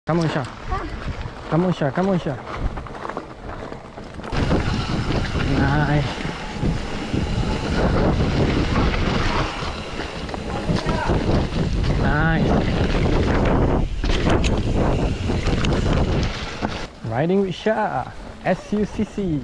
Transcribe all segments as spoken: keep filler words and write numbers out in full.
Come on, Shah. Come on, Shah. Come on, Shah. Nice. Nice. Riding with Shah. S U C C.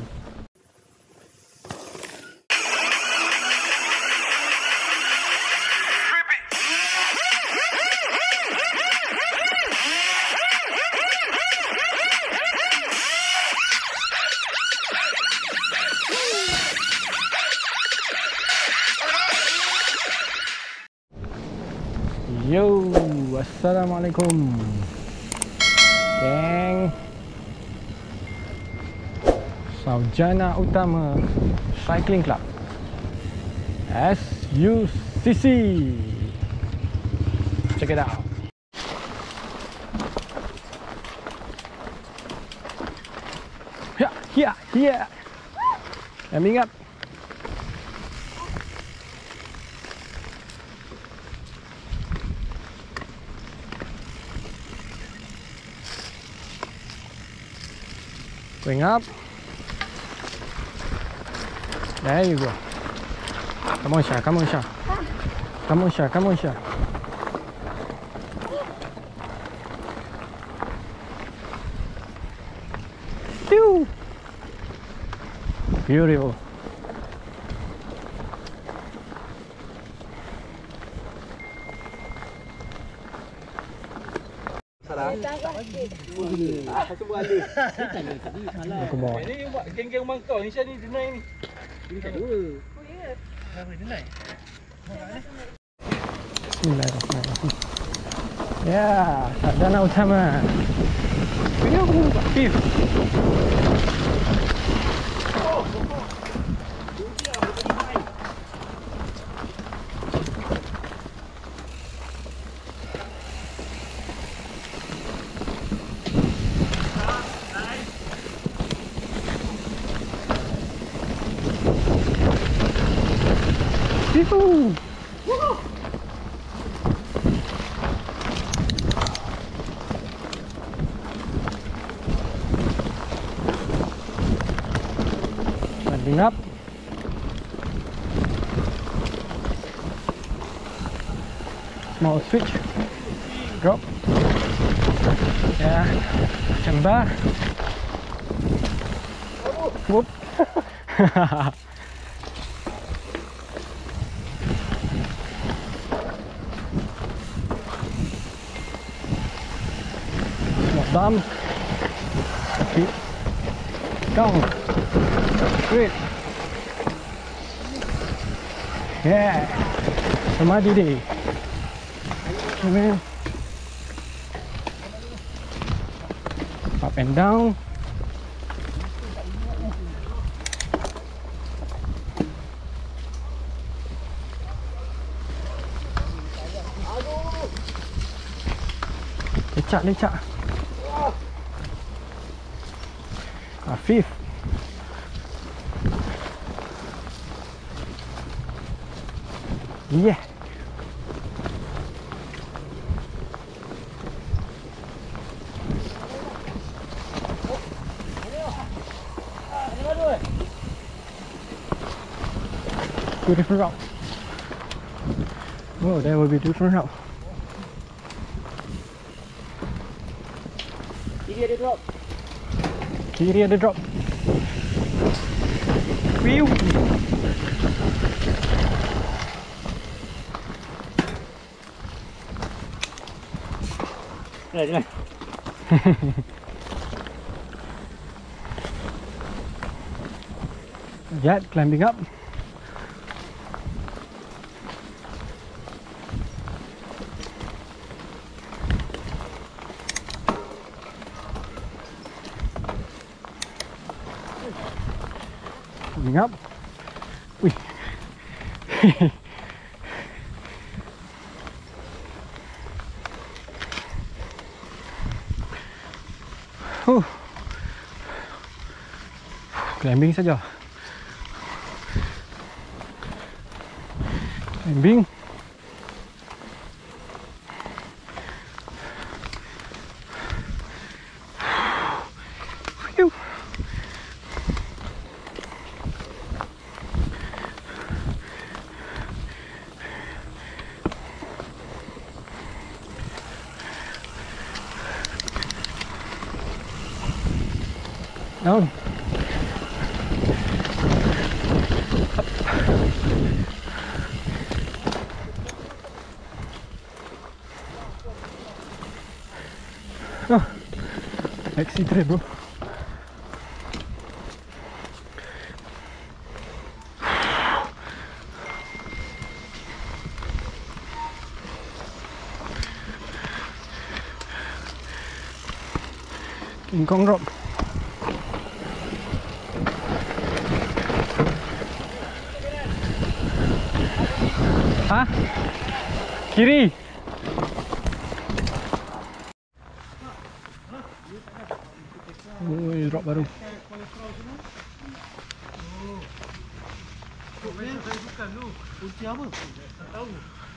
Yo, assalamualaikum, geng. Saujana Utama Cycling Club, S U C C. Check it out. Yeah, yeah, yeah. Coming up. Going up. There you go. Come on, Shah. Come on, Shah. Come on, Shah. Come on, Shah. Pew! Beautiful. Aku bawa. Ini buat geng-geng mangkau ni Syah ni dia naik ni. Ini tak dua. Oh ya. Kenapa dia naik? Bismillahirrahmanirrahim. Ya, Saujana Utama. Ini aku buka fif. Woohoo! Landing up. Small switch. Drop. Ya, cembar. Whoop. Bump, keep, down, straight, yeah, samadhi day, amen. Up and down, lecak, lecak. Fifth. Yeah. Two different routes. Oh, there will be different routes. Kiri ada drop. Kiri ada drop. Whew. Jalan, jalan. Yet climbing up. Coming up. Wih. Huh. Climbing saja. Climbing. Down. Oh, X C three bro. King Kong drop. Hah? Kiri. Oh, drop baru. Bukan lu. Kunci apa? Tak tahu.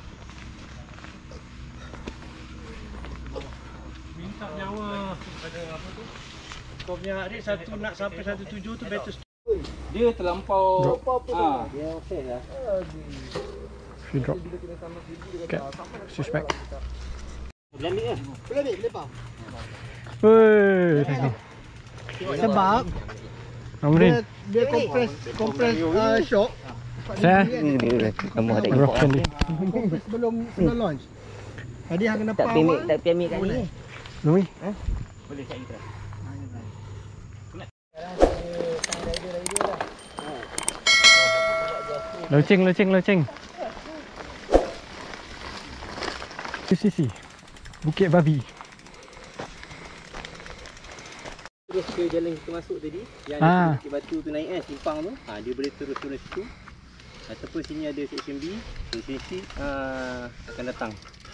Minta nyawa pada apa tu? Kau punya adik satu nak sampai satu tujuh tu better. Dia terlampau ah, dia okey lah. Free drop. Okay. Suspect. Berani ke? Berani lepas. Woi. Sebab Amrin. dia kompres kompres uh, shock. Saya. Ni dia kamu ada Broken ni. Kompres sebelum sebelum launch. Tadi hang kena tak power. pemik tak pemik kat ni. Nui. Boleh cari terus. Loceng, loceng, loceng. Sisi. Bukit Babi. Terus ke jalan kita masuk tadi yang Ah. Bukit Batu tu naik kan simpang tu. Ha, dia boleh terus turun situ. Ataupun sini ada section B, section C uh, akan datang.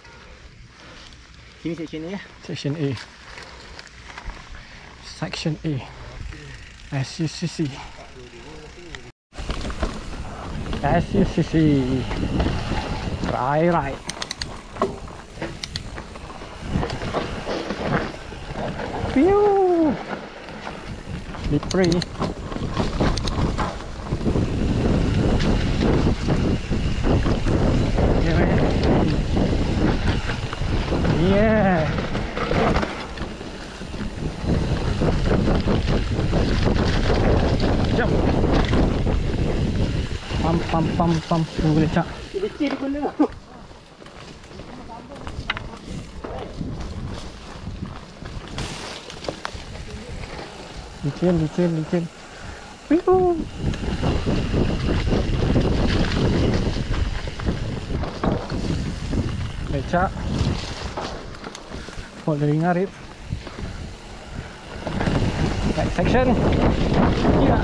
Sini section A ya. Section A. Section A. S U C C. S U C C. Right, right. Pew. Slippery. Yeah. Jump. Pam pam pam pam. Tunggu lecak. Leceh dia guna. Licin, licin, licin. Piu. Lecak. Pot dari ngarit. Back section. Ya.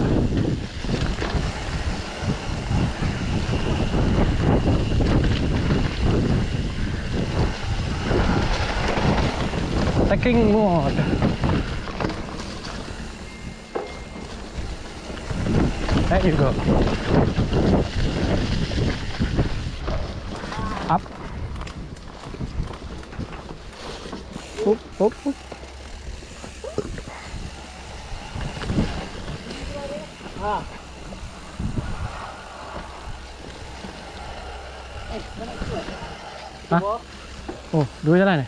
Stacking mode. There you go. Up. Up, up, up. Ha. Hah? Oh, dua jalan eh?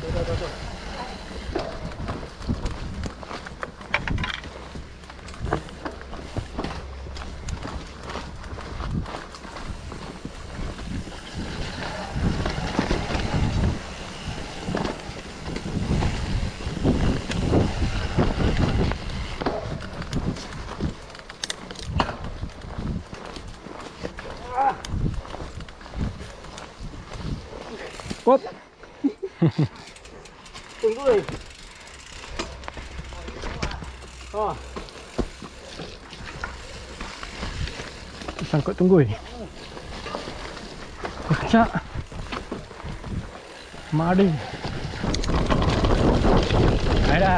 Whoop. Tunggu eh. Ha. Sangkut tunggu eh. Puncak. Mari. Ada.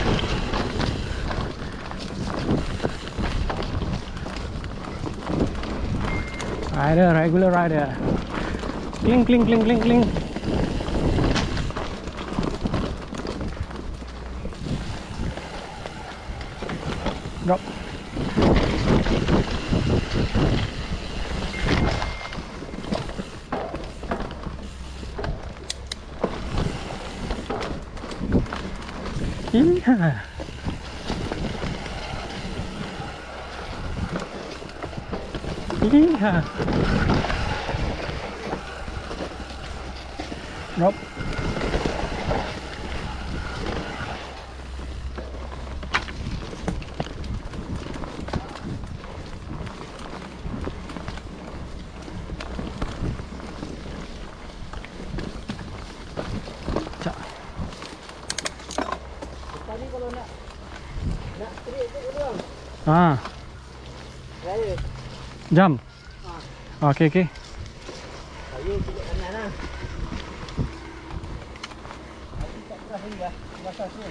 Ada regular rider. Kling kling kling kling kling. Drop. Iya. Iya. Drop. Cak. Tadi kalau nak nak trik tu bang. Ah, Raya. jam. Ha. Okey okey. Raya kiri kanan lah. Aku tak keras lagi lah. Basah tu.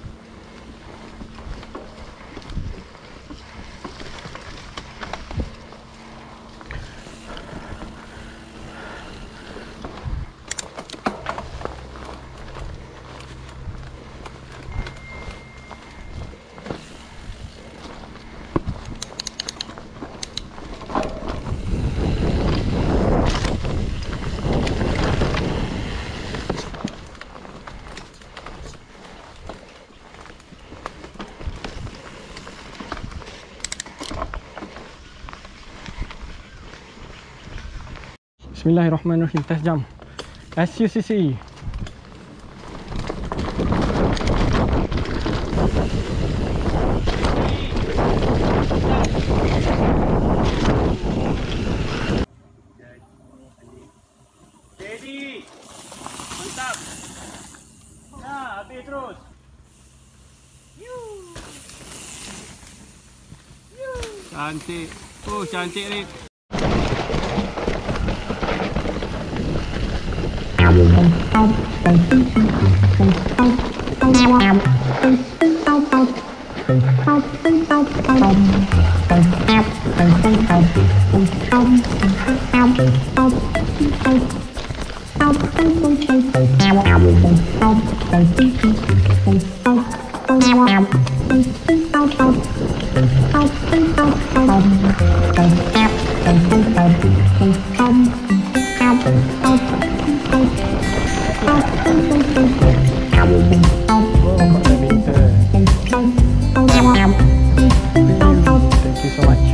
Bismillahirrahmanirrahim. Tes jam S U C C. Steady. Mantap. Nah, habis terus. Cantik. Oh, cantik ni. Thank you so much.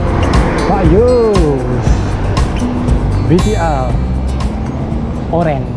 Pak Yus B T R Oren.